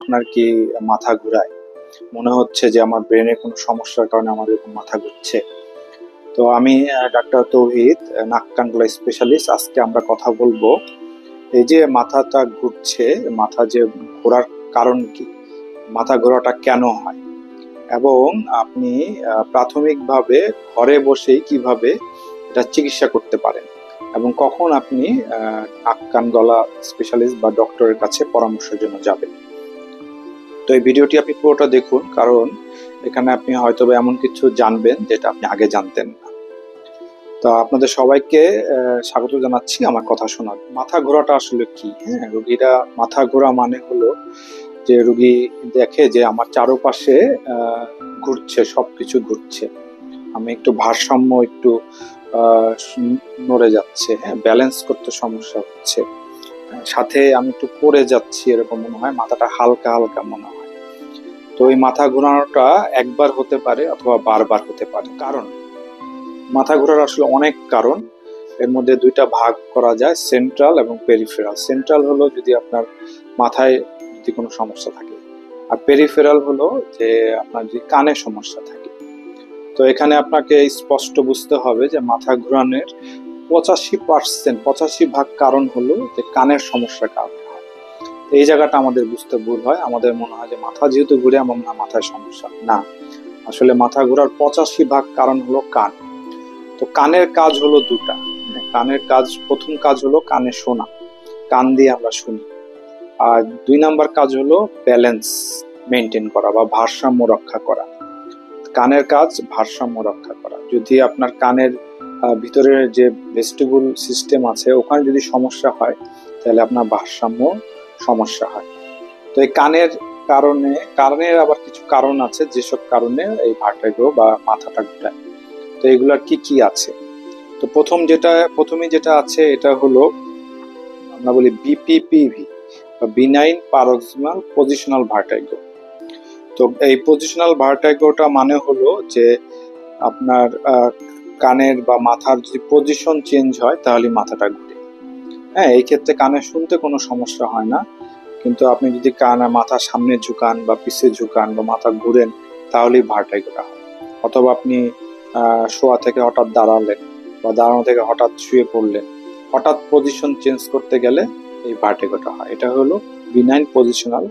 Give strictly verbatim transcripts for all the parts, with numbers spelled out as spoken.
আপনার কি মাথা ঘুরায়? মনে হচ্ছে যে আমার ব্রেনে কোনো সমস্যার কারণে আমার এরকম মাথা ঘুরছে? তো আমি ডাক্তার তৌহিদ, নাক কান গলা স্পেশালিস্ট। আজকে আমরা কথা বলবো এই যে মাথাটা ঘুরছে, মাথা যে ঘোরার কারণ কি, মাথা ঘোরাটা কেন হয়, এবং আপনি প্রাথমিকভাবে ঘরে বসেই কিভাবে এটা চিকিৎসা করতে পারেন, এবং কখন আপনি নাক কান গলা স্পেশালিস্ট বা ডক্টরের কাছে পরামর্শের জন্য যাবেন। তো এই ভিডিওটি আপনি পুরোটা দেখুন, কারণ এখানে আপনি হয়তো এমন কিছু জানবেন যেটা আপনি আগে জানতেন না। তো আপনাদের সবাইকে স্বাগত জানাচ্ছি আমার কথা শোনার। মাথা ঘোরাটা আসলে কি? হ্যাঁ, রোগীরা মাথা ঘোরা মানে হলো যে রোগী দেখে যে আমার চারপাশে ঘুরছে, সবকিছু ঘুরছে, আমি একটু ভারসাম্য একটু নড়ে যাচ্ছে, হ্যাঁ, ব্যালেন্স করতে সমস্যা হচ্ছে, সাথে আমি একটু পড়ে যাচ্ছি এরকম মনে হয়, মাথাটা হালকা হালকা মনে হয়। তো এই মাথা ঘোরানোটা একবার হতে পারে অথবা বারবার হতে পারে। কারণ মাথা ঘোরার আসলে অনেক কারণ, এর মধ্যে দুইটা ভাগ করা যায়, সেন্ট্রাল এবং পেরিফেরাল। সেন্ট্রাল হলো যদি আপনার মাথায় যদি কোনো সমস্যা থাকে, আর পেরিফেরাল হলো যে আপনার যদি কানে সমস্যা থাকে। তো এখানে আপনাকে স্পষ্ট বুঝতে হবে যে মাথা ঘোরানোর পঁচাশি পার্সেন্ট পঁচাশি ভাগ কারণ হলো যে কানের সমস্যার কারণে হয়। এই জায়গাটা আমাদের বুঝতে ভুল হয়, আমাদের মনে হয় যে মাথা যেহেতু ঘুরে আমার মনে হয় মাথায় সমস্যা। না, আসলে মাথা ঘোরার পঁচাশি ভাগ কারণ হলো কান। তো কানের কাজ হলো দুটা। কানের কাজ, প্রথম কাজ হলো কানে শোনা, কান দিয়ে আমরা শুনি। আর দুই নাম্বার কাজ হলো ব্যালেন্স মেনটেন করা বা ভারসাম্য রক্ষা করা। কানের কাজ ভারসাম্য রক্ষা করা। যদি আপনার কানের ভিতরে যে ভেস্টিবুল সিস্টেম আছে ওখানে যদি সমস্যা হয় তাহলে আপনার ভারসাম্য সমস্যা হয়। তো এই কানের কারণে, কানের আবার কিছু কারণ আছে যেসব কারণে এই ভার্টিগো বা মাথাটা ঘুরায়। তো এগুলার কি কি আছে? তো প্রথম যেটা প্রথমে যেটা আছে এটা হলো আমরা বলি বিপিপিভি বা বিনাইন পারক্সিমাল পজিশনাল ভার্টিগো। তো এই পজিশনাল ভার্টিগোটা মানে হলো যে আপনার কানের বা মাথার যদি পজিশন চেঞ্জ হয় তাহলে মাথাটা ঘুরে। হ্যাঁ, এই ক্ষেত্রে কানে শুনতে কোনো সমস্যা হয় না, কিন্তু আপনি যদি কানে মাথা সামনে ঝুকান বা পিছে ঝুকান বা মাথা ঘুরেন তাহলেই ভার্টিগোটা হয়। অথবা আপনি শোয়া থেকে হঠাৎ দাঁড়ালেন বা দাঁড়ানো থেকে হঠাৎ শুয়ে পড়লেন, হঠাৎ পজিশন চেঞ্জ করতে গেলে এই ভার্টিগোটা হয়। এটা হলো বিনাইন পজিশনাল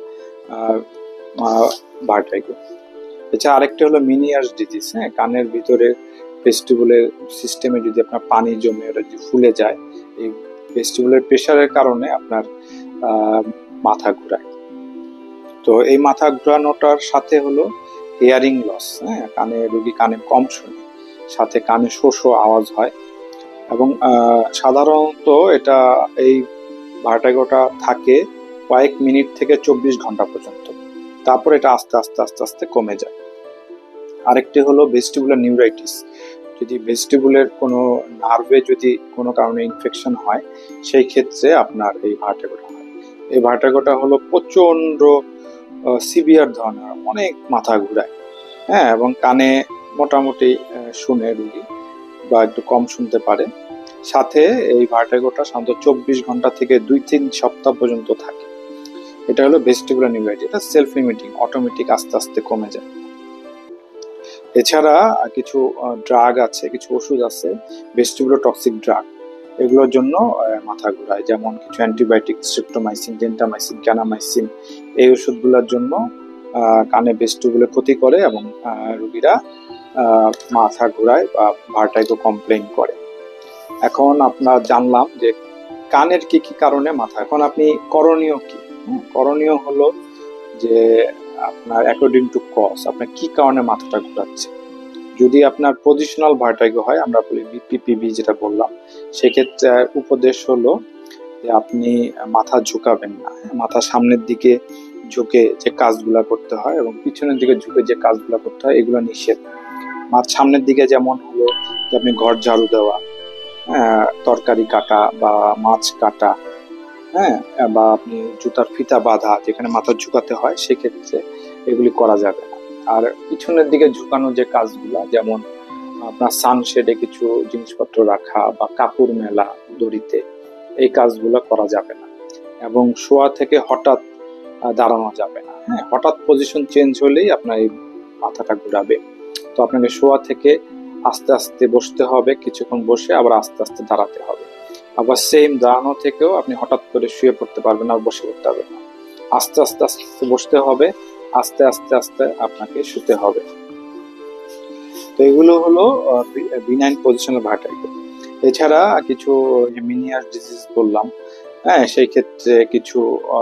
ভার্টিগো। এছাড়া আরেকটা হলো মিনিয়ার্স ডিজিজ। হ্যাঁ, কানের ভিতরে ভেস্টিবুলের সিস্টেমে যদি আপনার পানি জমে ওটা যদি ফুলে যায়, এই ভেস্টিবুলের প্রেশারের কারণে আপনার মাথা ঘুরায়। তো এই মাথা ঘুরানোটার সাথে হলো হিয়ারিং লস। হ্যাঁ, কানে রোগী কানে কম শুনে, সাথে কানে শো শো আওয়াজ হয়, এবং সাধারণত এটা এই ভার্টিগোটা থাকে কয়েক মিনিট থেকে চব্বিশ ঘন্টা পর্যন্ত, তারপর এটা আস্তে আস্তে আস্তে আস্তে কমে যায়। আরেকটি হলো ভেস্টিবুলার নিউরাইটিস। যদি ভেস্টিবুলের কোনো নার্ভে যদি কোনো কারণে ইনফেকশন হয় সেই ক্ষেত্রে আপনার এই ভার্টিগোটা হয়। এই ভার্টিগোটা হলো প্রচন্ড সিভিয়ার ধরনের, অনেক মাথা ঘুরায়। হ্যাঁ, এবং কানে মোটামুটি শুনে রোগী বা একটু কম শুনতে পারে। সাথে এই ভার্টিগোটা সাধারণত চব্বিশ ঘন্টা থেকে দুই তিন সপ্তাহ পর্যন্ত থাকে। এটা হলো ভেস্টিবুলার নিউরাইটিস। এটা সেলফ লিমিটিং, অটোমেটিক আস্তে আস্তে কমে যায়। এছাড়া কিছু ড্রাগ আছে, কিছু ওষুধ আছে ভেস্টিবুলার টক্সিক ড্রাগ, এগুলোর জন্য মাথা ঘোরায়, যেমন কিছু অ্যান্টিবায়োটিক, স্ট্রেপ্টোমাইসিন, ডেন্টামাইসিন, ক্যানামাইসিন। এই ওষুধগুলোর জন্য কানে ভেস্টিবুলে ক্ষতি করে এবং রোগীরা মাথা ঘোরায় বা ভার্টিগো কমপ্লেইন করে। এখন আপনারা জানলাম যে কানের কি কি কারণে মাথা। এখন আপনি করণীয় কি? করণীয় হলো যে আপনার অ্যাকর্ডিং টু কজ আপনার কি কারণে মাথাটা ঘোরাচ্ছে। যদি আপনার পজিশনাল ভার্টিগো হয়, আমরা বলি বিপিপিভি যেটা বললাম, সেক্ষেত্রে উপদেশ হলো যে আপনি মাথা ঝুঁকাবেন না। মাথা সামনের দিকে ঝুঁকে যে কাজগুলা করতে হয় এবং পিছনের দিকে ঝুঁকে যে কাজগুলা করতে হয় এগুলো নিষেধ। মাথা সামনের দিকে যেমন হলো যে আপনি ঘর ঝাড়ু দেওয়া, তরকারি কাটা বা মাছ কাটা, হ্যাঁ, বা আপনি জুতার ফিতা বাঁধা যেখানে মাথা ঝুঁকাতে হয় সেক্ষেত্রে এগুলি করা যাবে না। আর পিছনের দিকে ঝুঁকানো যে কাজগুলা, যেমন আপনার সানশেডে কিছু জিনিসপত্র রাখা বা কাপড় মেলা দড়িতে, এই কাজগুলো করা যাবে না। এবং শোয়া থেকে হঠাৎ দাঁড়ানো যাবে না। হ্যাঁ, হঠাৎ পজিশন চেঞ্জ হলেই আপনার এই মাথাটা ঘুরাবে। তো আপনাকে শোয়া থেকে আস্তে আস্তে বসতে হবে, কিছুক্ষণ বসে আবার আস্তে আস্তে দাঁড়াতে হবে। আবার সেম দাঁড়ানো থেকেও আপনি হঠাৎ করে শুয়ে পড়তে পারবেন না, বসে পড়তে পারবেন না। আস্তে আস্তে আস্তে আস্তে বসতে হবে, আস্তে আস্তে আস্তে আপনাকে শুতে হবে। তো এগুলো হলো বিনাইন পজিশনাল ভার্টিগো। এছাড়া কিছু মেনিয়াস ডিজিজ বললাম, হ্যাঁ, সেই ক্ষেত্রে কিছু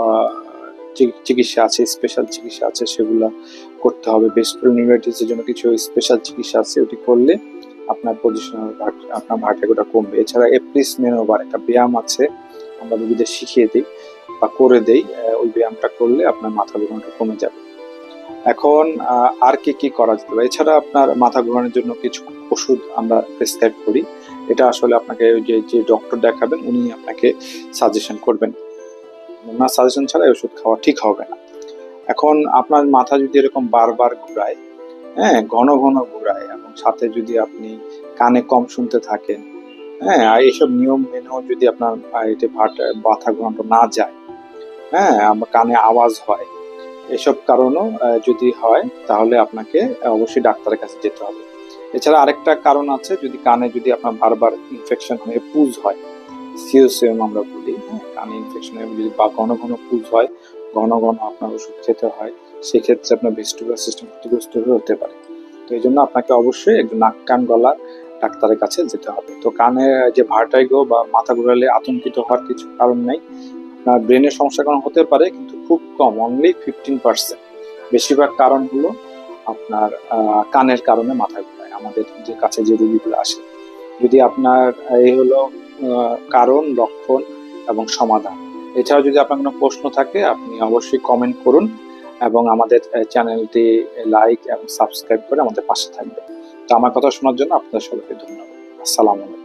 চিকিৎসা আছে, স্পেশাল চিকিৎসা আছে, সেগুলো করতে হবে। ভেস্টিবুলার নিউরাইটিসের জন্য কিছু স্পেশাল চিকিৎসা আছে, ওটি করলে আপনার পজিশনাল আপনার ভার্টিগোটা কমবে। এছাড়া এপ্রিস মেনোভার একটা ব্যায়াম আছে, আমরা রোগীদের শিখিয়ে দিই বা করে দেই, ওই ব্যায়ামটা করলে আপনার মাথা ঘোরানোটা কমে যাবে। এখন আর কি কি করা যেতে পারে? এছাড়া আপনার মাথা ঘোরানোর জন্য কিছু ওষুধ আমরা প্রেসক্রাইব করি, এটা আসলে আপনাকে যে যে ডক্টর দেখাবেন উনি আপনাকে সাজেশন করবেন, না সাজেশন ছাড়া ওষুধ খাওয়া ঠিক হবে না। এখন আপনার মাথা যদি এরকম বারবার ঘুরায়, হ্যাঁ, ঘন ঘন ঘুরায়, এবং সাথে যদি আপনি কানে কম শুনতে থাকেন, হ্যাঁ, আর এইসব নিয়ম মেনেও যদি আপনার এটি মাথা ঘোরানো না যায়, হ্যাঁ, কানে আওয়াজ হয়, এসব কারণও যদি হয় তাহলে আপনাকে অবশ্যই ডাক্তারের কাছে যেতে হবে। এছাড়া আরেকটা কারণ আছে, যদি কানে যদি আপনার বারবার ইনফেকশন হয়ে পুজ হয়, সিওসিয়াম আমরা বলি, হ্যাঁ, কানে ইনফেকশন হয়ে যদি বা ঘন ঘন পুজ হয়, ঘন ঘন আপনার ওষুধ খেতে হয়, সেক্ষেত্রে আপনার ভেস্টিবুলার সিস্টেম ক্ষতিগ্রস্ত হতে পারে। তো এই জন্য আপনাকে অবশ্যই একজন নাক কান গলার ডাক্তারের কাছে যেতে হবে। তো কানে যে ভার্টিগো বা মাথা ঘোরালে আতঙ্কিত হওয়ার কিছু কারণ নেই। আপনার ব্রেনের সমস্যা কারণ হতে পারে, কিন্তু খুব কম, অনলি ফিফটিন পার্সেন্ট। বেশিরভাগ কারণ হলো আপনার কানের কারণে মাথা ঘোরায় আমাদের যে কাছে যে রোগীগুলো আসে। যদি আপনার এই হলো কারণ, লক্ষণ এবং সমাধান। এছাড়াও যদি আপনার কোনো প্রশ্ন থাকে আপনি অবশ্যই কমেন্ট করুন, এবং আমাদের চ্যানেলটি লাইক এবং সাবস্ক্রাইব করে আমাদের পাশে থাকবেন। তো আমার কথা শোনার জন্য আপনাদের সবাইকে ধন্যবাদ। আসসালামু আলাইকুম।